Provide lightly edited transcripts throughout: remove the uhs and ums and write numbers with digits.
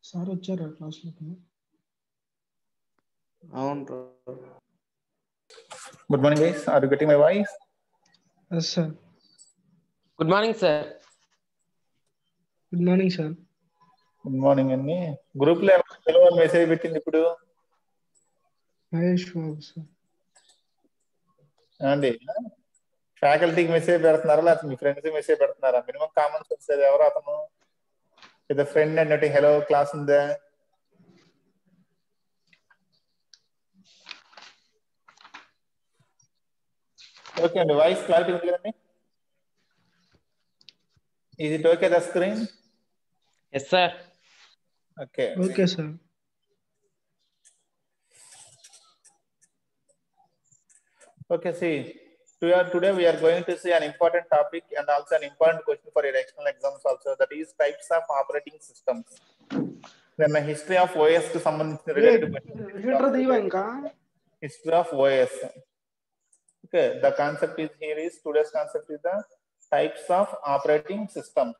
Sir వచ్చారా క్లాస్లోకి? అవును. Good morning, guys. Are you getting my voice? Yes sir. Good morning sir. Good morning sir. Good morning అండి. Group లో ఎవరు message పెట్టింది ఇప్పుడు? మహేష్ బాబు సార్. అండి ఫ్యాకల్టీకి మెసేజ్ పెడుతున్నారా లేకపోతే మీ ఫ్రెండ్స్ మెసేజ్ పెడుతున్నారా? మినిమం కామన్ సెన్స్ ఎవరు అతను? విత్ ఫ్రెండ్ అన్నట్టు హలో క్లాస్ ఉందా? ఓకే అండి, వాయిస్ క్లారిటీ ఉంది కదండి? Is it okay the screen? Yes sir. Okay sir. Okay, see, today we are going to see an important topic and also an important question for your external exams also, that is types of operating systems. Then the history of OS to సంబంధించిన related history of OS. Okay, the concept is here is today's concept is the types of operating systems.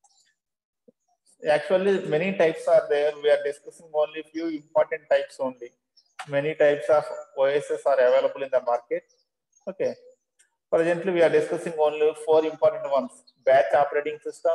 Actually, many types are there. We are discussing only few important types only. Many types of OSs are available in the market. Okay. Presently, we are discussing only 4 important ones: batch operating system,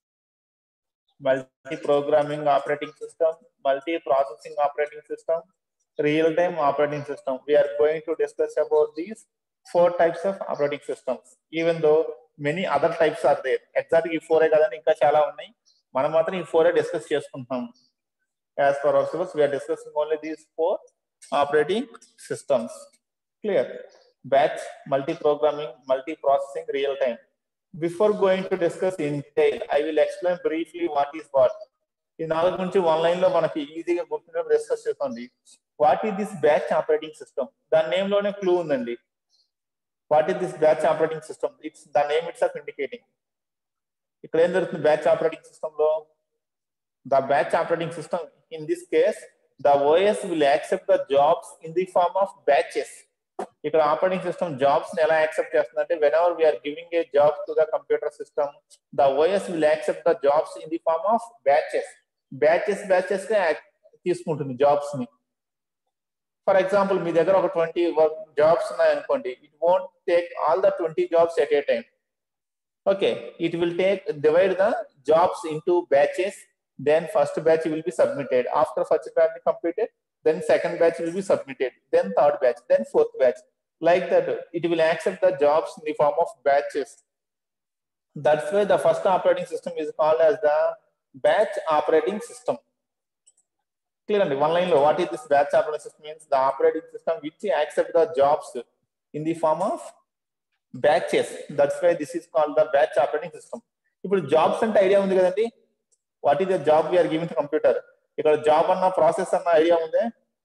multi-programming operating system, multi-processing operating system, real-time operating system. We are going to discuss about these 4 types of operating systems. Even though many other types are there. Exactly 4 kadani inka chala unnai. Manam matram ee 4 discuss chestuntam. As per our syllabus, we are discussing only these 4 operating systems. Clear? Batch, multi-programming, multi-processing, real-time. Before going to discuss in detail, I will explain briefly what is what. In our nunchi online lo manaki easy ga gurtunna discuss chestundi. What is this batch operating system? The name lone clue undandi. What is this batch operating system? It's the name itself indicating. Ikkada em jarugutundi batch operating system lo? The batch operating system, in this case, the OS will accept the jobs in the form of batches. ఇక్కడ operating system jobs ని ఎలా accept చేస్తుందంటే, whenever we are giving a job to the computer system, the OS will accept the jobs in the form of batches. Batches గా తీసుకుంటుంది jobs ని. For example, మీ దగ్గర ఒక 20 jobs ఉన్నాయి అనుకోండి. It won't take all the 20 jobs at a time. Okay, it will divide the jobs into batches. Then first batch will be submitted. After first batch completed, then second batch will be submitted, then third batch, then fourth batch. Like that, it will accept the jobs in the form of batches. That's why the first operating system is called as the batch operating system. Clear? And one line lo, what is this batch operating system means? The operating system which accept the jobs in the form of batches. That's why this is called the batch operating system. ఇప్పుడు jobs అంటే idea ఉంది కదండి. What is the job we are giving to computer? ఇక్కడ job అన్న process అన్న idea ఉంది.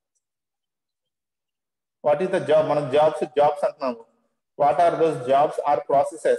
What is the job? మనం jobs అంటున్నాము. What are those jobs or processes?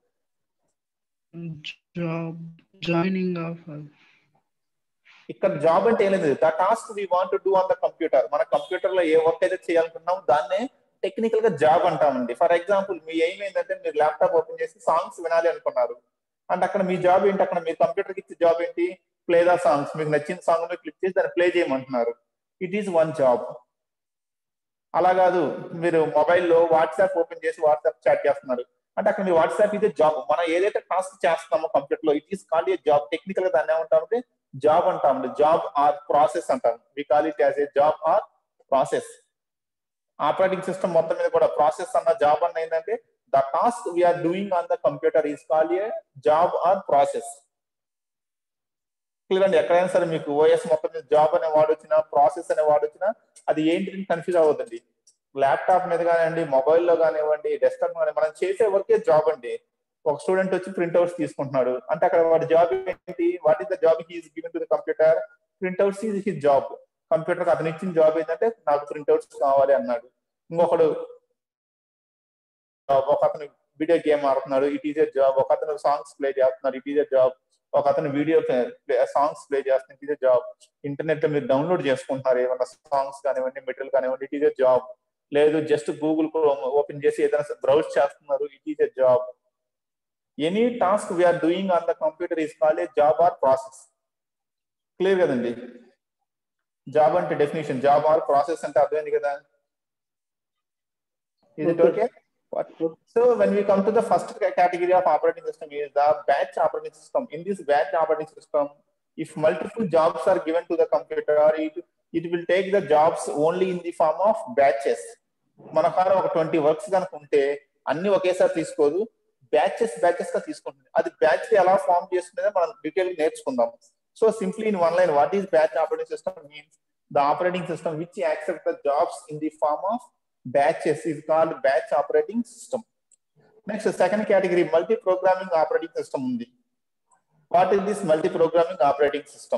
Joining of. ఇక్కడ జాబ్ అంటే ఏం లేదు. The task we want to do on the computer. మన కంప్యూటర్ లో ఏ వర్క్ అయితే చేయాలనుకున్నాం దాన్నే టెక్నికల్ గా జాబ్ అంటామండి. ఫర్ ఎగ్జాంపుల్, మీ ఎయిమ్ ఏంటంటే మీరు ల్యాప్టాప్ ఓపెన్ చేసి సాంగ్స్ వినాలి అనుకున్నారు. అంటే అక్కడ మీ జాబ్ ఏంటి? అక్కడ మీ కంప్యూటర్ కి ఇచ్చే జాబ్ ఏంటి? Play the songs. మీకు నచ్చిన సాంగ్ మీద క్లిక్ చేసి దాన్ని ప్లే చేయమంటున్నారు. It is one job. అలా కాదు, మీరు మొబైల్లో వాట్సాప్ ఓపెన్ చేసి వాట్సాప్ చాట్ చేస్తున్నారు అంటే అక్కడ మీ వాట్సాప్ ఇదే జాబ్. మనం ఏదైతే టాస్క్ చేస్తున్నామో కంప్యూటర్ లో, it is called a job. Technical గా దాన్ని ఏమంటామంటే జాబ్ అంటాం. జాబ్ ఆర్ ప్రాసెస్ అంటాం. We call it as a job or process. Operating system మొత్తం మీద కూడా ప్రాసెస్ అన్న జాబ్ అన్న ఏంటంటే the task we are doing on the computer is called a job or process. Clear? And ఎక్కడైనా సరే మీకు ఓఎస్ మొత్తం మీద జాబ్ అనే వాడు వచ్చినా, ప్రాసెస్ అనే వాడు వచ్చినా అది ఏంటి కన్ఫ్యూజ్ అవ్వదండి. ల్యాప్టాప్ మీద కానివ్వండి, మొబైల్లో కానివ్వండి, డెస్క్టాప్ కానీ మనం చేసే వర్కే జాబ్ అండి. ఒక స్టూడెంట్ వచ్చి ప్రింట్అవుట్స్ తీసుకుంటున్నాడు అంటే అక్కడ వాడి జాబ్ ఏంటి? What is the job he is given to the computer? Printouts is his job. Computer అతను ఇచ్చిన జాబ్ ఏంటంటే నాకు ప్రింట్అవుట్స్ కావాలి అన్నాడు. ఇంకొకడు ఒక అతను వీడియో గేమ్ ఆడుతున్నాడు, ఇట్ ఈజ్ ఎ జాబ్. ఒక అతను సాంగ్స్ ప్లే చేస్తున్నాడు, ఇట్ ఈజ్ ఎ జాబ్. ఒక అతను వీడియో సాంగ్స్ ప్లే చేస్తున్నాడు, it is a job. Internet లో మీరు డౌన్లోడ్ చేసుకుంటున్నారు ఏమన్నా సాంగ్స్ కానివ్వండి, మెటీరియల్ కానివ్వండి, ఇట్ ఈజ్ ఎ జాబ్. లేదు జస్ట్ గూగుల్ ఓపెన్ చేసి ఏదైనా బ్రౌజ్ చేస్తున్నారు, it is a job. Any task we are doing on the computer is called a job or process. Clear కదండి? జాబ్ అంటే డెఫినేషన్, జాబ్ ఆర్ ప్రాసెస్ అంటే అర్థమైంది కదా? Is it okay? What? So when we come to the first category of operating system is the batch operating system. In this batch operating system, if multiple jobs are given to the computer, it will take the jobs only in the form of batches. మన కారం ఒక 20 works కనుక ఉంటే అన్ని ఒకేసారి తీసుకోదు, batches గా తీసుకుంటుంది. అది బ్యాచ్ ఎలా ఫామ్ చేస్తుందో మనం డీటెయిల్ నేర్చుకుందాం. So simply in one line, what is batch operating system means the operating system which accepts the jobs in the form of batches is called batch operating system. Next, second category, multi-programming operating system undi. What is this multi-programming operating system?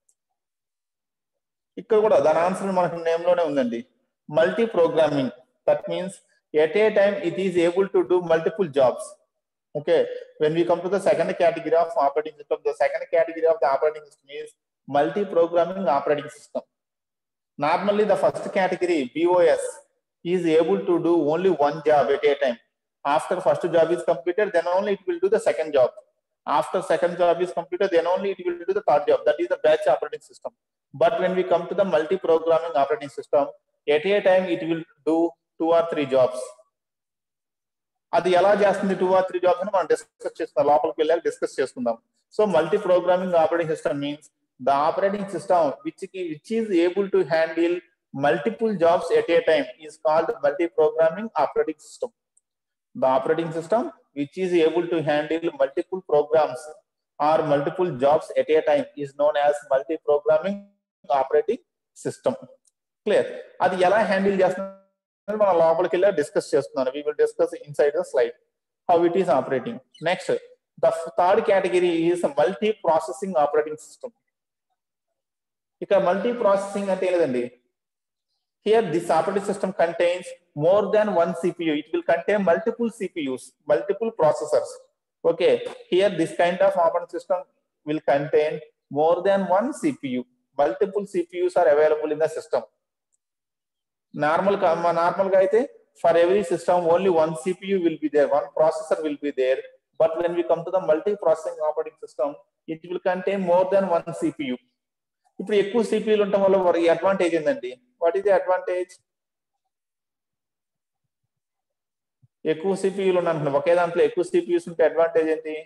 ఇక్కడ కూడా దాని answer మనకు name లోనే ఉందండి. Multi-programming, that means at a time it is able to do multiple jobs. Okay, when we come to the second category of operating system, the second category of the operating system is multi-programming operating system. Normally, the first category, BOS, is able to do only one job at a time. After first job is completed, then only it will do the second job. After second job is completed, then only it will do the third job. That is the batch operating system. But when we come to the multi-programming operating system, at a time it will do 2 or 3 jobs. అది ఎలా చేస్తుంది 2 or 3 jobs అని మనం discuss చేస్తున్నాం, లోపలికి వెళ్ళాక discuss చేసుకుందాం. So multi-programming operating system means the operating system which is able to handle multiple jobs at a time is called multi-programming operating system. The operating system which is able to handle multiple programs or multiple jobs at a time is known as multi-programming operating system. Clear? అది ఎలా handle చేస్తున్నారు మనం లోపలికి వెళ్ళి discuss చేస్తున్నాను. We will discuss inside the slide how it is operating. Next, the third category is multi-processing operating system. ఇక్కడ multi processing అంటే ఏంటండి? Here this operating system contains more than one CPU. It will contain multiple CPUs, multiple processors. Okay, here this kind of operating system will contain more than one CPU. Multiple CPUs are available in the system. Normal గా అయితే for every system only one CPU will be there, one processor will be there. But when we come to the multi processing operating system, it will contain more than one CPU. ఇప్పుడు ఎక్కువ సిపియూలు ఉండటం వల్ల advantage ఏంటండి? What is the advantage? ఎక్కువ సిపియూలు ఉన్నాను, ఒకే దాంట్లో ఎక్కువ సిపియూస్ ఉంటే అడ్వాంటేజ్ ఏంటి?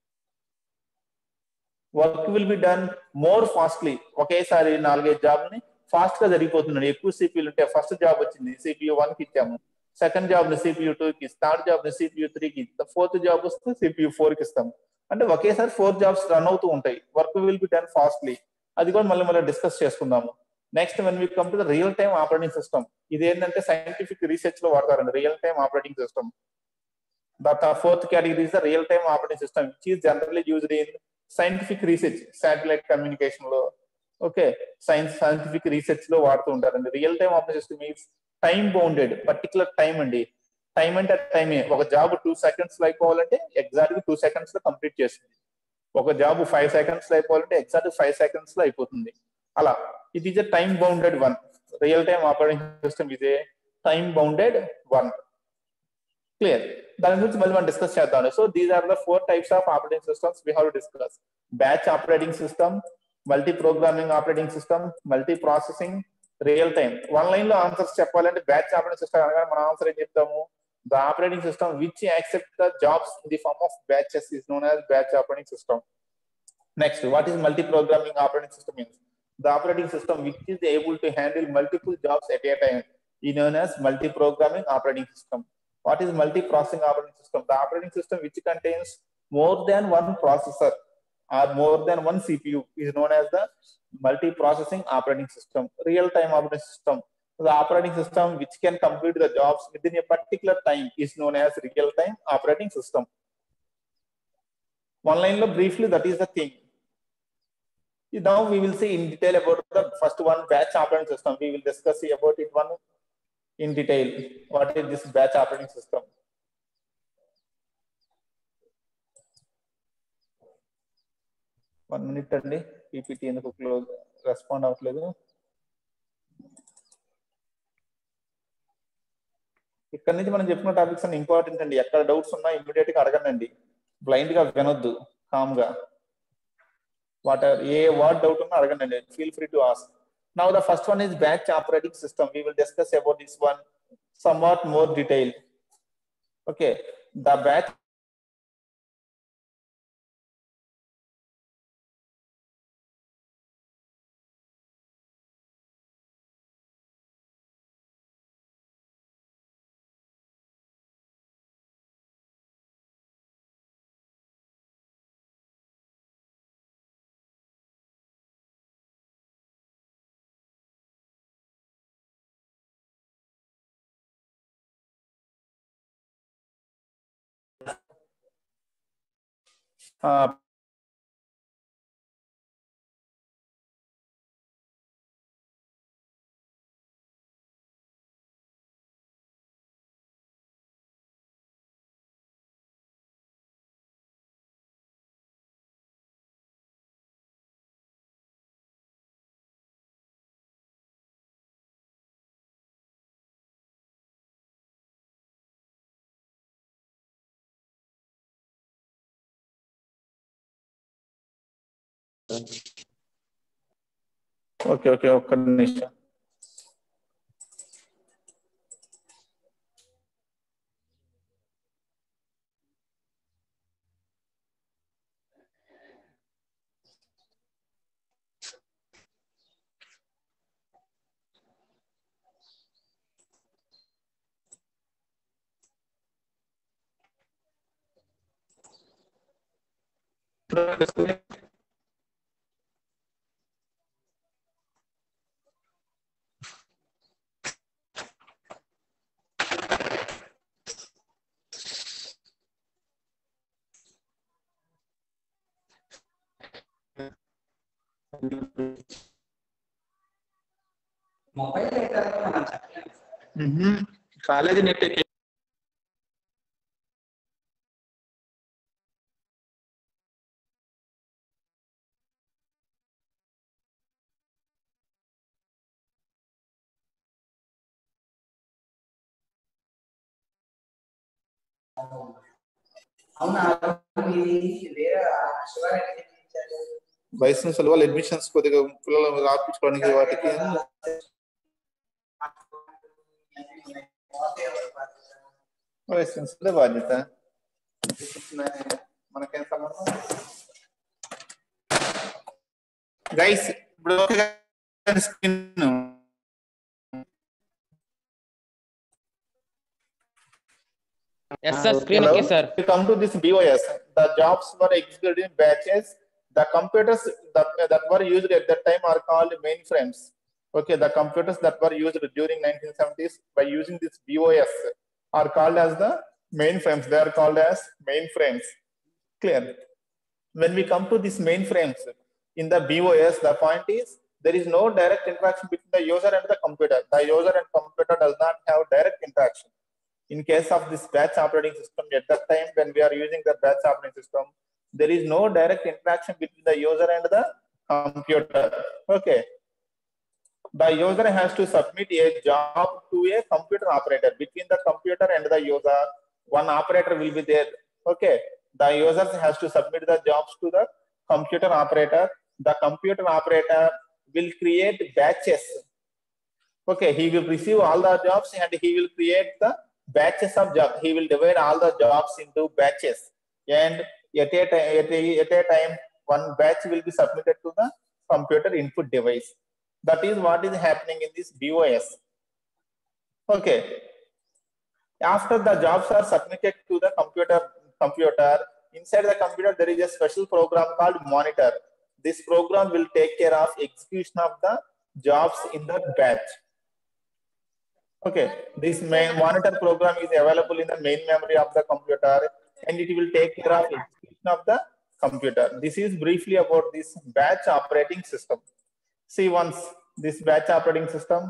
Work will be done more fastly. ఒకేసారి 4-5 జాబ్ని ఫాస్ట్ గా జరిగిపోతున్నాడు. ఎక్కువ సిపియూలు ఉంటే ఫస్ట్ జాబ్ వచ్చింది CPU 1 కి ఇచ్చాము, సెకండ్ జాబ్ ని CPU 2 కి, థర్డ్ జాబ్ ని CPU 3 కి, ఫోర్త్ జాబ్ వస్తే CPU 4 కి ఇస్తాము. అంటే ఒకేసారి 4 జాబ్స్ రన్ అవుతూ ఉంటాయి. Work will be done fastly. అది కూడా మళ్ళీ డిస్కస్ చేసుకుందాము. Next, when we come to the real time operating system, ఇది ఏంటంటే సైంటిఫిక్ రీసెర్చ్ లో వాడతారండి real time operating system. The fourth category is the real time operating system, which is generally used in scientific research, satellite communication లో. ఓకే, scientific research లో వాడుతూ ఉంటారండి. Real time operating system means time bounded, particular time అండి. Time అంటే టైమే. ఒక job 2 seconds లో అయిపోవాలంటే ఎగ్జాక్ట్ గా 2 seconds లో కంప్లీట్ చేస్తుంది. ఒక జాబ్ 5 seconds లో అయిపోవాలంటే ఎగ్జాక్ట్ 5 seconds లో అయిపోతుంది. అలా it is a time bounded one. Real time operating system is a time bounded one. Clear? దాని గురించి మళ్ళీ మనం డిస్కస్ చేద్దాం. So these are the 4 types of operating systems we have to discuss. Batch operating system, multi-programming operating system, multi-processing, real time. One line లో answers చెప్పాలంటే batch operating system అనగా మన answer ఏం చెప్తాము? The operating system which accepts the jobs in the form of batches is known as batch operating system. Next, what is multi-programming operating system means? The operating system which is able to handle multiple jobs at a time is known as multi-programming operating system. What is multi-processing operating system? The operating system which contains more than one processor or more than one CPU is known as the multi-processing operating system. Real-time operating system, the operating system which can complete the jobs within a particular time is known as real-time operating system. One line lo briefly, that is the thing. Now we will see in detail about the first one, batch operating system. We will discuss about it one in detail. What is this batch operating system? One minute అండి, PPT ఎందుకు close respond అవ్వట్లేదు. ఇక్కడ నుంచి మనం చెప్పిన topics అన్ని important అండి. ఎక్కడ డౌట్స్ ఉన్నా ఇమీడియట్ గా అడగండి, బ్లైండ్ గా వినొద్దు, కామ్ గా. what doubt feel free to ask. Now the first one is batch operating system. We will discuss about this one somewhat more detailed. Okay, the batch okay, Nisha. College net. వయసు సెలవులు admissions కొద్దిగా పిల్లలు రాపించుకోవడానికి వాటికి వయసు బాధ్యత మనకేం సంబంధం guys ఇప్పుడు Yes, sir. Screen okay, sir. We come to this BOS. The jobs were executed in batches. The computers that were used at that time are called mainframes. Okay, the computers that were used during 1970s by using this BOS are called as the mainframes. They are called as mainframes. Clear? When we come to these mainframes in the BOS, the point is there is no direct interaction between the user and the computer. The user and computer does not have direct interaction. In case of this batch operating system, at that time when we are using the batch operating system, there is no direct interaction between the user and the computer. Okay. The user has to submit a job to a computer operator. Between the computer and the user, one operator will be there. Okay. The user has to submit the jobs to the computer operator. The computer operator will create batches. Okay. He will receive all the jobs and he will create the batches of jobs. He will divide all the jobs into batches, and at a time one batch will be submitted to the computer input device. That is what is happening in this BOS. Okay. After the jobs are submitted to the computer, inside the computer there is a special program called monitor. This program will take care of execution of the jobs in the batch. Okay, this main monitor program is available in the main memory of the computer, and it will take care of execution of the computer. This is briefly about this batch operating system. See once this batch operating system.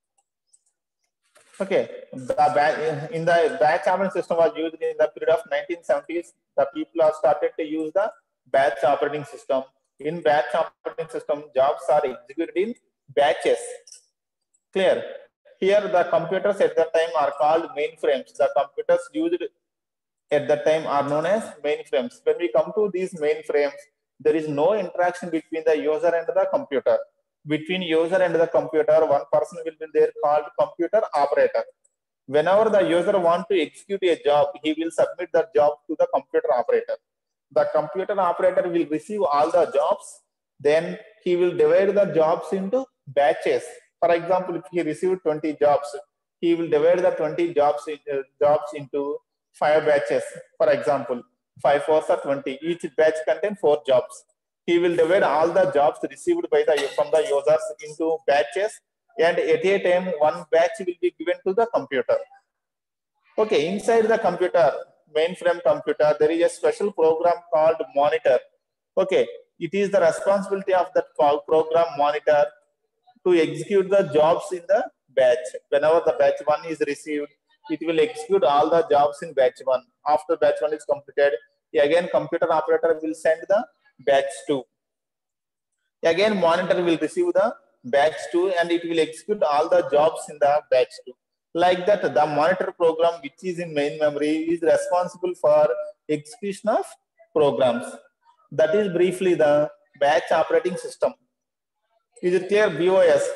Okay, in the batch operating system was used in the period of 1970s. The people have started to use the batch operating system. In batch operating system, jobs are executed in batches. Clear? Here the computers at that time are called mainframes. The computers used at that time are known as mainframes. When we come to these mainframes, there is no interaction between the user and the computer. Between user and the computer, one person will be there called computer operator. Whenever the user wants to execute a job, he will submit the job to the computer operator. The computer operator will receive all the jobs, then he will divide the jobs into batches. For example, if he received 20 jobs, he will divide the 20 jobs into 5 batches. For example, 5 4s are 20. Each batch contains 4 jobs. He will divide all the jobs received from the users into batches, and at a time, one batch will be given to the computer. Okay, inside the computer, mainframe computer, there is a special program called monitor. Okay, it is the responsibility of that program monitor to execute the jobs in the batch. Whenever the batch 1 is received, it will execute all the jobs in batch 1. After batch 1 is completed, again computer operator will send the batch 2. Again monitor will receive the batch 2 and it will execute all the jobs in the batch 2. Like that, the monitor program which is in main memory is responsible for execution of programs. That is briefly the batch operating system. Is it clear? BOS.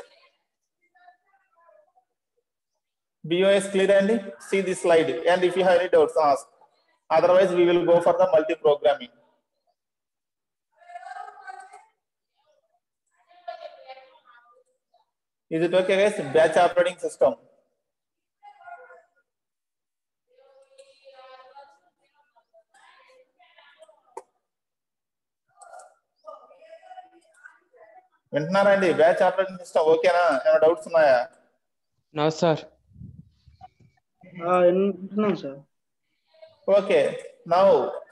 BOS clear, Andy? See this slide, and if you have any doubts, ask. Otherwise, we will go for the multi-programming. Is it okay, guys? Batch operating system. వింటున్నారా అండి? Batch operating system ఓకేనా? ఏమైనా doubts ఉన్నాయా? No sir. వింటున్నాం సార్. Okay, now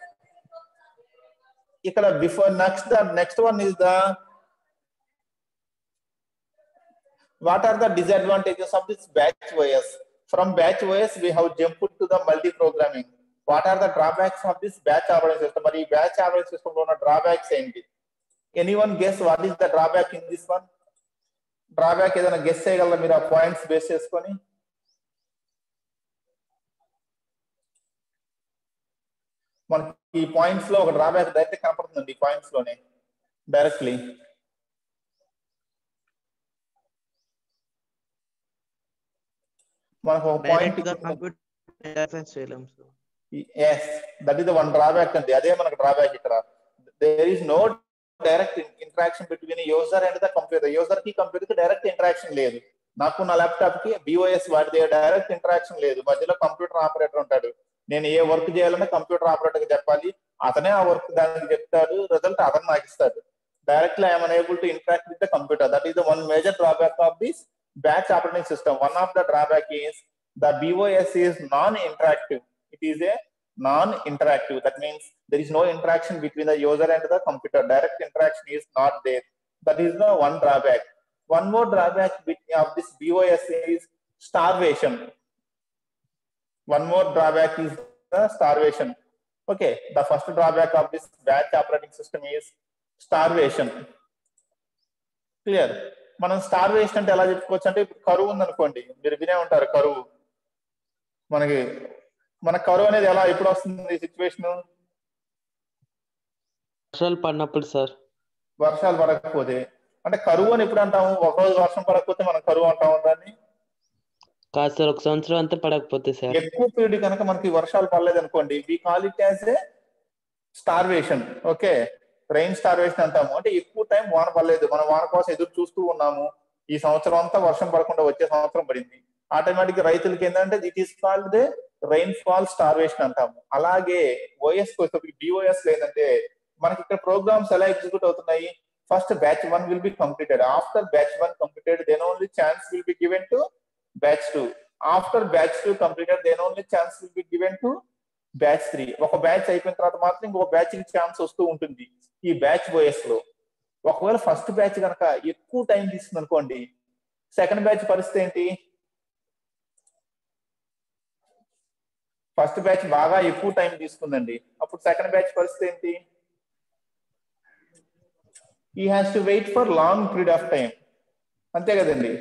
ఇక్కడ before next one is the what are the disadvantages of this batch OS? From batch OS we have jumped to the multi-programming. What are the drawbacks of this batch operating system? మరి batch operating system లో ఉన్న drawbacks ఏంటి? Anyone guess what is the drawback in this one? Drawback ఏదైనా guess చేయగలరా మీరు ఆ points base చేసుకొని? మనకి ఈ పాయింట్స్ లో ఒక డ్రాబ్యాక్ డైరెక్ట్ కనపడుతుందండి. ఈ పాయింట్స్ లోనే డైరెక్ట్లీ మనకు ఒక point yes, that is the one drawback అండి. అదే మనకు డ్రాబ్యాక్ ఇక్కడ. There is no direct interaction between user and the computer. User కి కంప్యూటర్ కి డైరెక్ట్ ఇంటరాక్షన్ లేదు. నాకు నా ల్యాప్టాప్ కి BOS వాడితే డైరెక్ట్ ఇంటరాక్షన్ లేదు. మధ్యలో కంప్యూటర్ ఆపరేటర్ ఉంటాడు. నేను ఏ వర్క్ చేయాలన్నా కంప్యూటర్ ఆపరేటర్ కి చెప్పాలి, అతనే ఆ వర్క్ దానికి చెప్తాడు, రిజల్ట్ అతను నాకు ఇస్తాడు. Directly I'm unable to interact with the computer. That is the one major drawback of this batch operating system. One of the drawback is the BOS is non-interactive. It is a non-interactive. That means there is no interaction between the user and the computer. Direct interaction is not there. That is the one drawback. One more drawback of this BOS is starvation. One more drawback is the starvation. Okay, the first drawback of this batch operating system is starvation. Clear? మనం starvation అంటే ఎలా చెప్పుకోవచ్చు అంటే, ఇప్పుడు కరువు ఉందనుకోండి, మీరు వినే ఉంటారు కరువు. మన కరువు అనేది ఎలా ఎప్పుడు వస్తుంది సిచ్యువేషన్? వర్షాలు పడినప్పుడు సార్. వర్షాలు పడకపోతే అంటే కరువు అని ఎప్పుడు అంటాము? ఒక రోజు వర్షం పడకపోతే మనం కరువు అంటాము దాన్ని? కాదు సార్, ఒక సంవత్సరం అంతా పడకపోతే సార్. ఎక్కువ పీరియడ్ కనుక మనకి వర్షాలు పడలేదు అనుకోండి, we call it as a starvation. Okay, rain starvation అంటాము. అంటే ఎక్కువ టైం వాన పడలేదు, మనం వాన కోసం ఎదురు చూస్తూ ఉన్నాము, ఈ సంవత్సరం అంతా వర్షం పడకుండా వచ్చే సంవత్సరం పడింది. ఆటోమేటిక్ రైతులకి ఏంటంటే it is called the rain fall starvation అంటాము. అలాగే ఓఎస్ BOS ఏంటంటే మనకి ఇక్కడ ప్రోగ్రామ్స్ ఎలా ఎగ్జిక్యూట్ అవుతున్నాయి? First batch 1 will be completed. After batch 1 completed, then only chance will be given to batch 2. After batch 2 completed, then only chance will be given to batch 3. ఒక batch అయిపోయిన తర్వాత మాత్రం ఇంకొక బ్యాచ్ కి chance వస్తూ ఉంటుంది ఈ బ్యాచ్ OS లో. ఒకవేళ ఫస్ట్ బ్యాచ్ కనుక ఎక్కువ టైం తీసుకుంది అనుకోండి, సెకండ్ బ్యాచ్ పరిస్థితి ఏంటి? ఫస్ట్ బ్యాచ్ బాగా ఎక్కువ టైం తీసుకుందండి, అప్పుడు సెకండ్ బ్యాచ్ పరిస్థితి ఏంటి? he has to wait for long period of time. అంతే కదండి.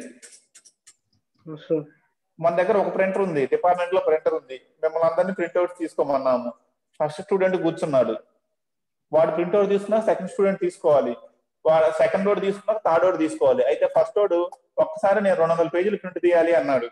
మన దగ్గర ఒక ప్రింటర్ ఉంది, డిపార్ట్మెంట్ లో ప్రింటర్ ఉంది, మిమ్మల్ని అందరినీ ప్రింట్అవుట్స్ తీసుకోమన్నాము. ఫస్ట్ స్టూడెంట్ కూర్చున్నాడు, వాడు ప్రింట్అవుట్ తీసుకున్నా సెకండ్ స్టూడెంట్ తీసుకోవాలి, వాడు సెకండ్ వాడు తీసుకున్నా థర్డ్ వాడు తీసుకోవాలి. అయితే ఫస్ట్ వాడు ఒక్కసారి నేను 200 పేజీలు ప్రింట్ తీయాలి అన్నాడు.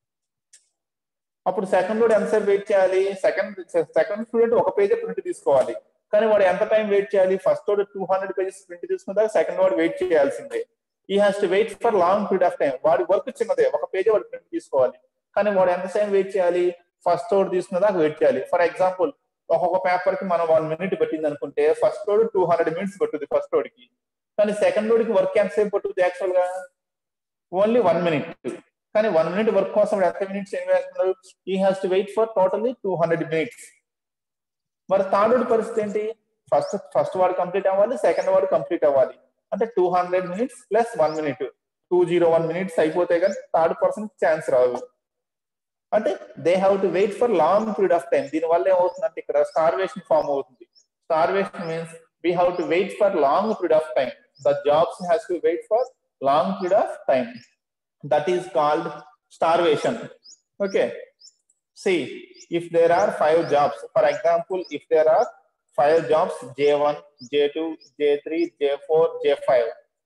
అప్పుడు సెకండ్ వాడు ఎంతసేపు వెయిట్ చేయాలి? సెకండ్ స్టూడెంట్ ఒక పేజీ ప్రింట్ తీసుకోవాలి, కానీ వాడు ఎంత టైం వెయిట్ చేయాలి? ఫస్ట్ వాడు 200 పేజెస్ ప్రింట్ తీసుకున్న సెకండ్ వాడు వెయిట్ చేయాల్సిందే. He has to wait for long period of time. వాడి వర్క్ చిన్నదే, ఒక పేజీ వాడు ప్రింట్ తీసుకోవాలి, కానీ వాడు ఎంత టైం వెయిట్ చేయాలి? ఫస్ట్ వాడు తీసుకున్న దాకా వెయిట్ చేయాలి. ఫర్ ఎగ్జాంపుల్ ఒక్కొక్క పేపర్ కి మనం 1 minute పట్టింది అనుకుంటే ఫస్ట్ వాడు 200 minutes పట్టుద్ది ఫస్ట్ వాడికి, కానీ సెకండ్ వాడికి వర్క్ ఎంతసేపు పట్టుద్ది? యాక్చువల్ గా ఓన్లీ 1 minute, కానీ 1 minute వర్క్ కోసం ఎంత మినిట్స్ ఏం వేస్తున్నారు? He has to wait for totally 200 minutes. మరి థర్డ్ వాడి పరిస్థితి ఏంటి? ఫస్ట్ వాడు కంప్లీట్ అవ్వాలి, సెకండ్ వాడు కంప్లీట్ అవ్వాలి, అంటే 200 minutes ప్లస్ 1 minute 201 minutes అయిపోతే కానీ థర్డ్ పర్సన్ ఛాన్స్ రాదు. అంటే they have to wait for long period of time. దీని వల్ల ఏమవుతుందంటే ఇక్కడ స్టార్వేషన్ ఫామ్ అవుతుంది. Starvation means we have to wait for long period of time. The jobs has to wait for long period of time. That is called starvation. Okay. See, if there are 5 jobs, for example, if there are 5 jobs, J1, J2, J3, J4, J5.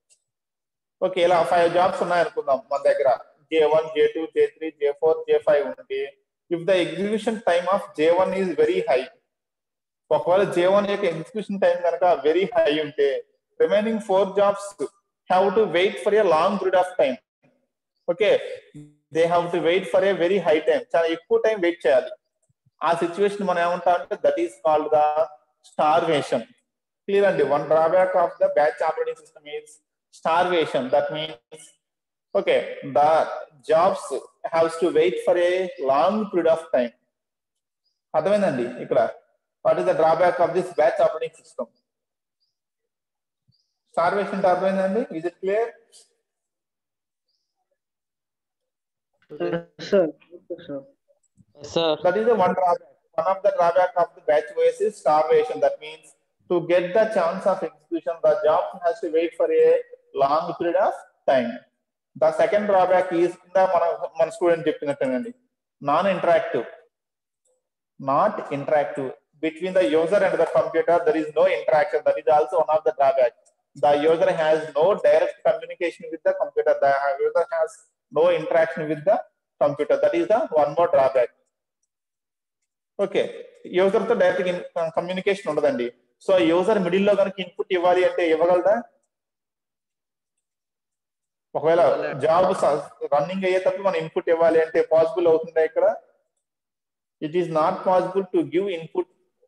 Okay, ఇలా 5 jobs ఉన్నాయి అనుకుందాం మన దగ్గర. J1, J2, J3, J4, J5 ఉంటే, if the execution time of J1 is very high, ఒకవేళ J1 యొక్క execution time కనుక very high ఉంటే, remaining 4 jobs have to wait for a long period of time. Okay, they have to wait for a very high time. చాలా ఎక్కువ time wait చేయాలి. ఆ situation మనం ఏమంటాం అంటే that is called the starvation. Clear అండి? One drawback of the batch operating system is starvation. That means okay, the jobs haves to wait for a long period of time. అర్థమైందండి? ఇక్కడ what is the drawback of this batch operating system? Starvation అర్థమైందండి? Is it clear? Sir. Sir. That is the one drawback. One of the drawback of the batch OS is starvation. That means to get the chance of execution, the job has to wait for a long period of time. The second drawback is మన student చెప్పినట్టేనండి, non-interactive. Not interactive. Between the user and the computer, there is no interaction. That is also one of the drawbacks. The user has no direct communication with the computer. The user has no interaction with the computer. That is the one more drawback. Okay, user తో direct communication ఉండదండి. సో user middle లో కనుక input ఇవ్వాలి అంటే ఇవ్వగలదా? ఒకవేళ job running అయ్యేటప్పుడు మనం ఇన్పుట్ ఇవ్వాలి అంటే పాసిబుల్ అవుతుందా? ఇక్కడ it is not possible to give input